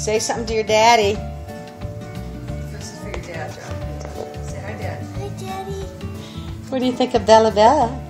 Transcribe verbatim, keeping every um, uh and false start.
Say something to your daddy. This is for your dad, John. Say hi, Dad. Hi, Daddy. What do you think of Bella Bella?